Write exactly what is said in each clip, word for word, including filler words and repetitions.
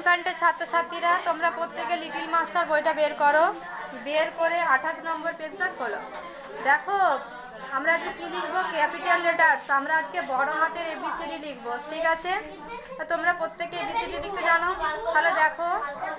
এলিফ্যান্টের ছাত্রছাত্রীরা তোমরা প্রত্যেকে লিটল মাস্টার বইটা বের করো, বের করে আঠাশ নম্বর পেজটা খোলো। দেখো আমরা আজকে কী লিখবো, ক্যাপিটাল লেটার্স। আমরা আজকে বড় হাতের এবিসিডি লিখবো, ঠিক আছে? তোমরা প্রত্যেকে এবিসিডি লিখতে জানো? তাহলে দেখো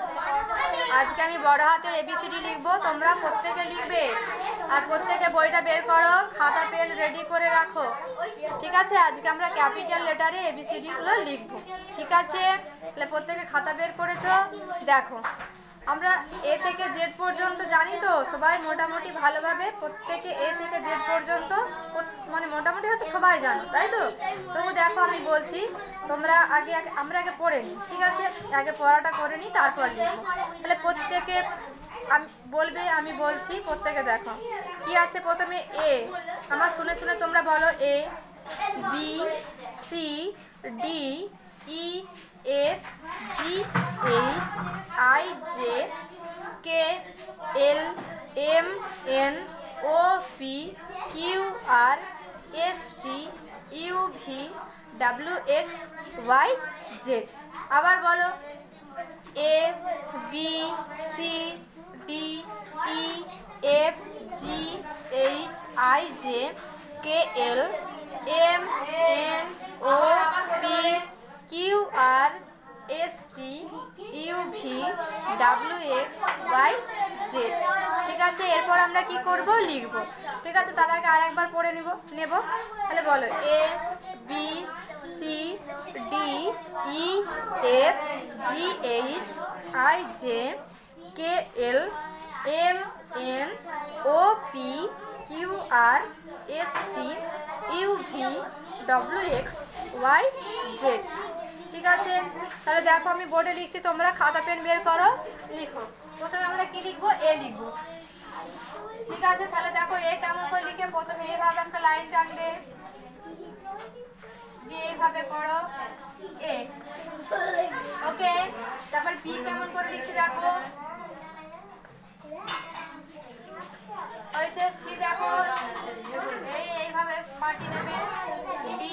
আজকে আমি বড় হাতের এবিসিডি লিখবো, তোমরা প্রত্যেকে লিখবে। আর প্রত্যেকে বইটা বের করো, খাতা পেন রেডি করে রাখো, ঠিক আছে? আজকে আমরা ক্যাপিটাল লেটারে এবিসিডিগুলো লিখবো, ঠিক আছে? তাহলে প্রত্যেকে খাতা বের করেছো। দেখো আমরা এ থেকে জেড পর্যন্ত জানি তো সবাই মোটামুটি ভালোভাবে, প্রত্যেকে এ থেকে জেড পর্যন্ত মানে মোটামুটিভাবে সবাই জানো, তাই তো? তবু দেখো আমি বলছি, তোমরা আগে আগে আমরা আগে পড়ে নিই, ঠিক আছে? আগে পড়াটা করে নিই, তারপর লিখবো। তাহলে প্রত্যেকে আমি বলবে, আমি বলছি, প্রত্যেকে দেখো কি আছে। প্রথমে এ, আমার শুনে শুনে তোমরা বলো। A, B, C, D, E, F, G, H, I, J, K, L, M, N, O, P, Q, R, S, T, U, V, W, X, Y, Z. আবার বলো। A, B, C, D, E, F, G, H, I, J, K, L, M, N, O, P, Q, R, S, T, U, V, W, X, Y, Z. ঠিক আছে? এরপর আমরা কি করব, লিখব, ঠিক আছে? তার আগে আর একবার পড়ে নিব নেব তাহলে বলো। A, B, C, D, E, F, G, H, I, J, K, L, M, N, O, P, Q, R, S, T, U, V, W, X, Y, Z. ঠিক আছে? তাহলে দেখো আমি বোর্ডে লিখছি, তোমরা খাতা পেন বের করো, লিখো। প্রথমে আমরা কি লিখবো, এ লিখবো, ঠিক আছে? তাহলে দেখো এ কেমন করে লিখে, প্রথমে এইভাবে একটা লাইন টানবে, দিয়ে এইভাবে করো এ, ওকে? তারপর বি কেমন করে লিখছি দেখো, হয়েছে। সি দেখো এই এইভাবে পাটি দেবে, ডি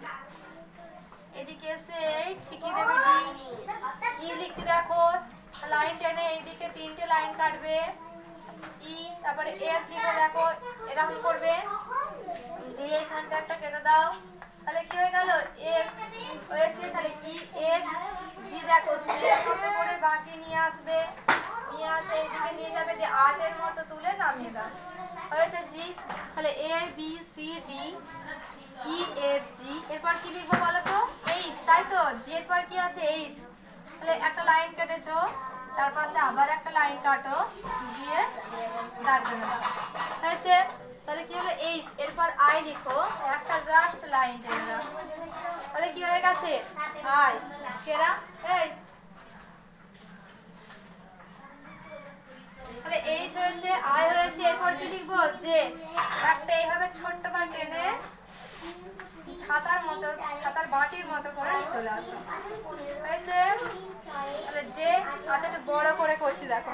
এদিকে এসে ঠিকই দেবে, ডি। ই লিখছি দেখো, লাইন টেনে এইদিকে তিনটে লাইন কাটবে, ই। তারপরে এফ লিখে দেখো এরকম করবে, দিয়ে এখানটা একটা কেটে দাও, তাহলে কি হয়ে গেল, এফ হয়েছে। তাহলে ই, এফ, জি দেখো সি এর মতো করে বাকি নিয়ে আসবে, নিয়ে আসে এইদিকে নিয়ে যাবে, দিয়ে আট এর মতো তুলে নামিয়ে দাও, হয়েছে জি। তাহলে A, B, C, D, E, F, G. এরপর কি লিখবো বলো তো, এইচ, তাই তো? জি এর পর কি আছে, এইচ। তাহলে একটা লাইন কেটেছো, তার পাশে আবার একটা লাইন কাটো, দিয়ে দাগ দিয়ে দাও, হয়েছে। তাহলে কি হলো, এইচ। এরপর আই লিখো, একটা জাস্ট লাইন টেনে দাও, তাহলে কি হয়ে গেছে, আই। কেরা এই, তাহলে এইচ হয়েছে, আই হয়েছে। এরপর কি লিখবো, যে একটা এইভাবে ছোট্ট বা টেনে ছাতার মতো, ছাতার বাটির মতো করে চলে আসো, হয়েছে। তাহলে যে, আচ্ছা একটু বড় করে করছি দেখো,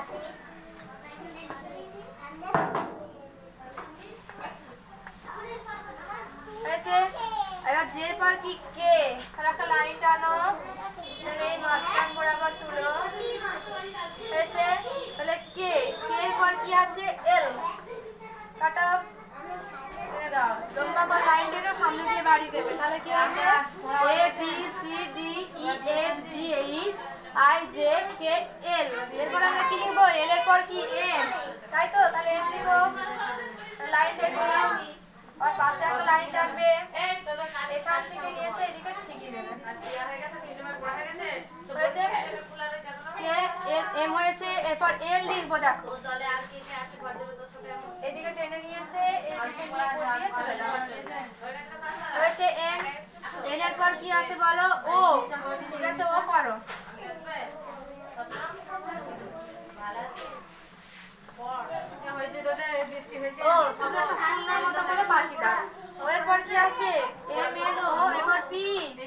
হয়েছে। এবার যে পর কি, কে। তাহলে একটা লাইন টানো, তাহলে এই মাঝখান বরাবর তুলো, হয়েছে। তাহলে কে, কে এর পর কি আছে, এল। কাটো, টেনে দাও, লম্বা করে লাইন টেনে সামনে দিয়ে বাড়ি দেবে, তাহলে কি হয়েছে, A, B, C, D, E, F, G, H, I, J, K, L. এরপর আমরা কি লিখবো, এল এর পর কি, এম, তাই তো? তাহলে এম লিখবো, লাইন টেনে, আর পাশে একটা লাইন টানবে, এখান থেকে নিয়ে এসে এদিকে ঠিকই দেবে, হয়েছে। এম হয়েছে। এরপর এল লিখবো দেখো, এদিকে টেনে নিয়ে এসে এদিকে নিয়ে তুলে দাও, হয়েছে। এন, এন এর পর কি আছে বলো, ও, ঠিক আছে? ও করো, ও শুধু একটা শূন্যর মতো করে পাল্টি দাও। ও এর পর কি আছে, এম, এন, ও। এরপর পি,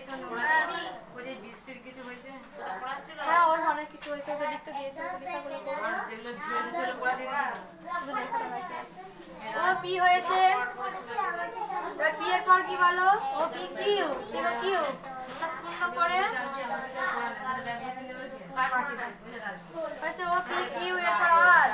হ্যাঁ ওর অনেক কিছু হয়েছে, ওটা লিখতে দিয়েছে, ও পি হয়েছে। এবার পি এর পর কি বলো, O P, Q, Q, Q. একটা শূন্য করে হয়েছে ও পি কিউ এরপর আর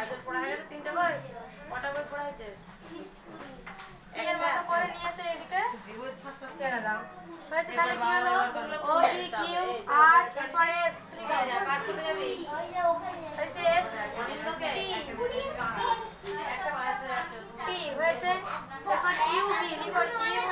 এর মতো করে নিয়ে এসে এদিকে টেনে দাও। হয়েছে তাহলে কি হলো ও পি কিউ আর এরপর এস হয়েছে এস টি টি হয়েছে এরপর ইউ ভি লিখো ইউ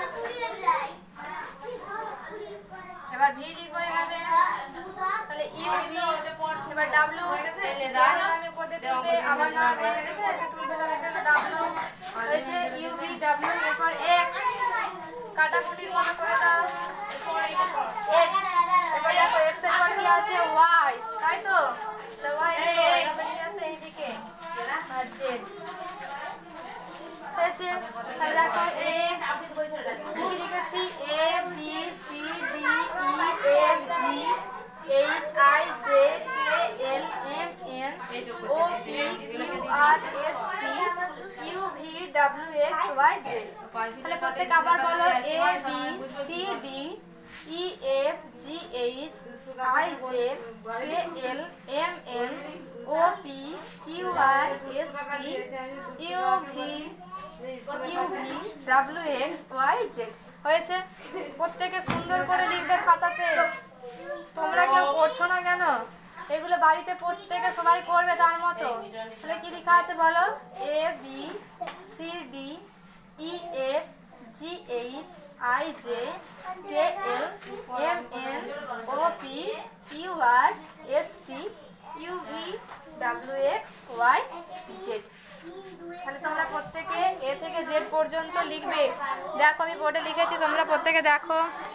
এবার ভি লিখো এভাবে তাহলে ইউ ভি এবার ডাব্লিউ নামে পদে তুলবে আবার নামে পদে তুলবে না এটা ডাব্লিউ হয়েছে ইউ ভি ডাব্লিউ এরপর এক্স কাটাকুটির মতো করে দাও এক্স এবার দেখো এক্স এর পর কি আছে ওয়াই তাই তো তাহলে ওয়াই এবার নিয়ে আসে এইদিকে আর জেড হয়েছে তাহলে দেখো এ কি লিখেছি A B C D E F G H I J K L M N O P Q R S T U V W X Y Z তাহলে প্রত্যেক আবার বলো A B C D E F G H I J K L M N O P Q R S T U V U V W X Y Z হয়েছে। প্রত্যেকে সুন্দর করে লিখবে খাতাতে। তোমরা কেউ করছো না কেন? এগুলো বাড়িতে প্রত্যেকে সবাই করবে তার মতো। তাহলে কি লেখা আছে বলো? A B C D E F G H I J K L M N O P Q R S T U V W X Y Z. তাহলে তোমরা প্রত্যেকে এ থেকে জেড পর্যন্ত লিখবে। দেখো আমি বোর্ডে লিখেছি, তোমরা প্রত্যেকে দেখো।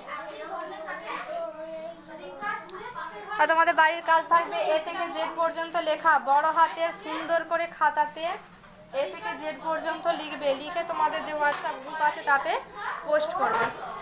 আর তোমাদের বাড়ির কাজ থাকবে এ থেকে জেড পর্যন্ত লেখা, বড় হাতের সুন্দর করে খাতাতে এ থেকে জেড পর্যন্ত লিখবে। লিখে তোমাদের যে হোয়াটসঅ্যাপ গ্রুপ আছে তাতে পোস্ট করবে।